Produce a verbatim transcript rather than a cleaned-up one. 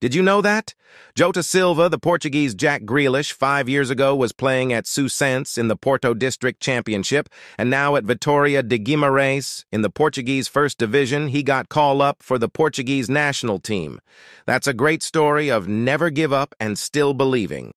Did you know that? Jota Silva, the Portuguese Jack Grealish, five years ago was playing at Sucense in the Porto District Championship, and now at Vitória de Guimarães in the Portuguese First Division, he got called up for the Portuguese national team. That's a great story of never give up and still believing.